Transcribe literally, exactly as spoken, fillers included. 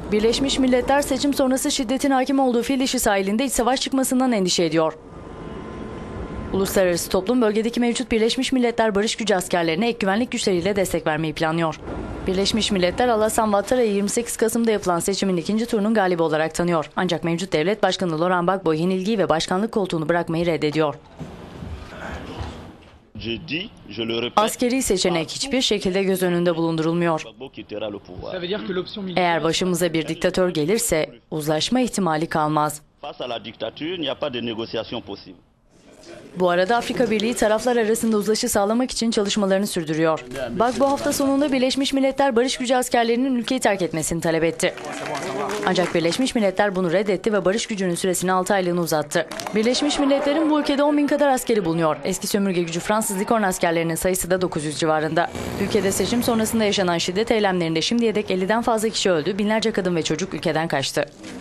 Birleşmiş Milletler seçim sonrası şiddetin hakim olduğu Fil Dişi sahilinde iç savaş çıkmasından endişe ediyor. Uluslararası toplum bölgedeki mevcut Birleşmiş Milletler barış gücü askerlerine ek güvenlik güçleriyle destek vermeyi planlıyor. Birleşmiş Milletler Alassane Ouattara'yı yirmi sekiz Kasım'da yapılan seçimin ikinci turunun galibi olarak tanıyor. Ancak mevcut devlet başkanı Laurent Gbagbo yenilgiyi ve başkanlık koltuğunu bırakmayı reddediyor. Askeri seçenek hiçbir şekilde göz önünde bulundurulmuyor. Eğer başımıza bir diktatör gelirse uzlaşma ihtimali kalmaz. Bu arada Afrika Birliği taraflar arasında uzlaşı sağlamak için çalışmalarını sürdürüyor. Gbagbo hafta sonunda Birleşmiş Milletler barış gücü askerlerinin ülkeyi terk etmesini talep etti. Ancak Birleşmiş Milletler bunu reddetti ve barış gücünün süresini altı aylığına uzattı. Birleşmiş Milletler'in bu ülkede on bin kadar askeri bulunuyor. Eski sömürge gücü Fransız Likorne askerlerinin sayısı da dokuz yüz civarında. Ülkede seçim sonrasında yaşanan şiddet eylemlerinde şimdiye dek elliden fazla kişi öldü, binlerce kadın ve çocuk ülkeden kaçtı.